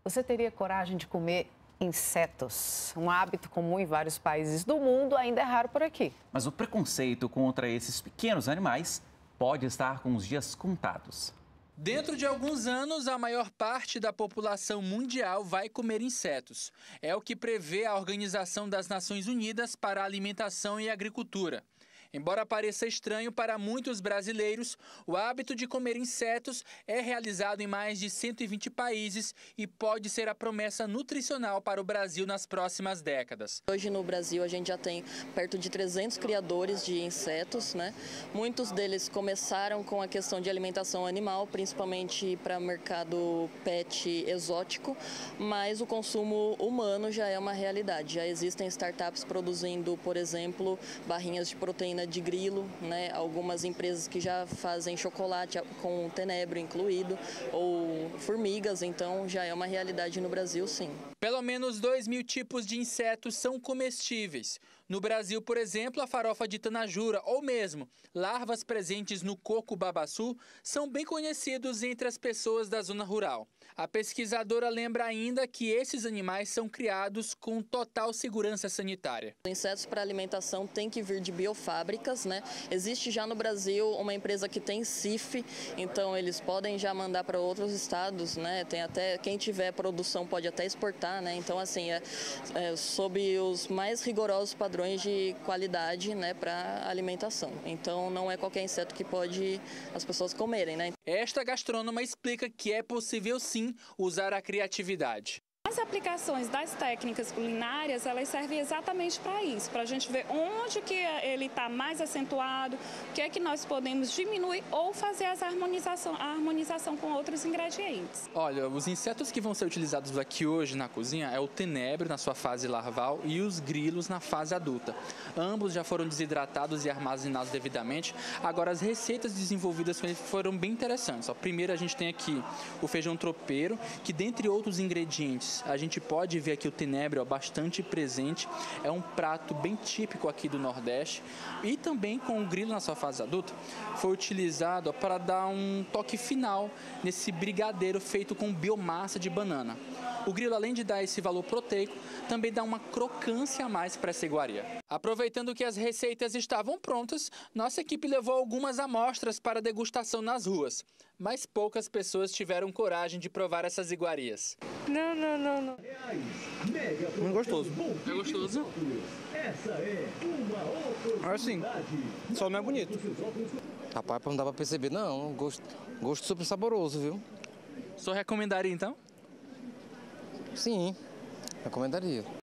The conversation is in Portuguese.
Você teria coragem de comer insetos? Um hábito comum em vários países do mundo, ainda é raro por aqui. Mas o preconceito contra esses pequenos animais pode estar com os dias contados. Dentro de alguns anos, a maior parte da população mundial vai comer insetos. É o que prevê a Organização das Nações Unidas para a Alimentação e Agricultura. Embora pareça estranho para muitos brasileiros, o hábito de comer insetos é realizado em mais de 120 países e pode ser a promessa nutricional para o Brasil nas próximas décadas. Hoje no Brasil a gente já tem perto de 300 criadores de insetos, né? Muitos deles começaram com a questão de alimentação animal, principalmente para mercado pet exótico, mas o consumo humano já é uma realidade. Já existem startups produzindo, por exemplo, barrinhas de proteína de grilo, né? Algumas empresas que já fazem chocolate com tenebro incluído, ou formigas, então já é uma realidade no Brasil, sim. Pelo menos 2.000 tipos de insetos são comestíveis. No Brasil, por exemplo, a farofa de tanajura ou mesmo larvas presentes no coco babaçu são bem conhecidos entre as pessoas da zona rural. A pesquisadora lembra ainda que esses animais são criados com total segurança sanitária. Os insetos para alimentação têm que vir de biofábricas, né? Existe já no Brasil uma empresa que tem CIF, então eles podem já mandar para outros estados, né? Tem até quem tiver produção pode até exportar, né? Então assim sob os mais rigorosos padrões de qualidade, né, para alimentação. Então não é qualquer inseto que pode as pessoas comerem, né? Esta gastrônoma explica que é possível sim usar a criatividade. As aplicações das técnicas culinárias, elas servem exatamente para isso, para a gente ver onde que ele está mais acentuado, o que é que nós podemos diminuir ou fazer a harmonização com outros ingredientes. Olha, os insetos que vão ser utilizados aqui hoje na cozinha é o tenebro na sua fase larval e os grilos na fase adulta. Ambos já foram desidratados e armazenados devidamente. Agora, as receitas desenvolvidas com ele foram bem interessantes. Primeiro, a gente tem aqui o feijão tropeiro, que dentre outros ingredientes, a gente pode ver aqui o tenebro bastante presente. É um prato bem típico aqui do Nordeste. E também com o grilo na sua fase adulta, foi utilizado para dar um toque final nesse brigadeiro feito com biomassa de banana. O grilo, além de dar esse valor proteico, também dá uma crocância a mais para essa iguaria. Aproveitando que as receitas estavam prontas, nossa equipe levou algumas amostras para degustação nas ruas. Mas poucas pessoas tiveram coragem de provar essas iguarias. Não. Muito gostoso. É gostoso? Assim, só não é bonito. Rapaz, não dá pra perceber, não. Gosto super saboroso, viu? Só recomendaria então? Sim, recomendaria.